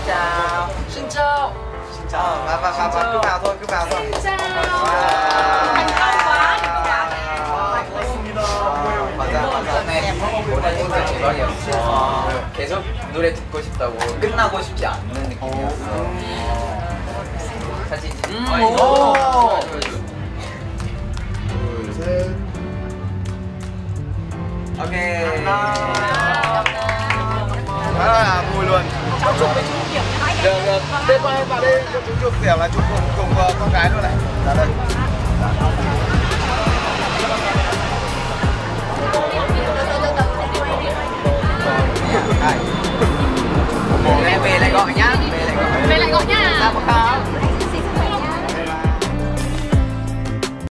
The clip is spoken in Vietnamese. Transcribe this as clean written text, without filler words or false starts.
chào. Xin chào. Xin chào. Và cứ vào thôi, cứ vào thôi. Xin chào. Thành công quá. 맞아. 네. 오늘 진짜 대박이었어. 계속 노래 듣고 싶다고 끝나고 싶지 않는 느낌이었어. 사진. 오. 둘, 셋. 오케이. Vui luôn. Cháu chụp với chú Kiểm hãy. Được, đây qua đây cho chú chụp điểm là chụp cùng con gái luôn này. Dạ đây.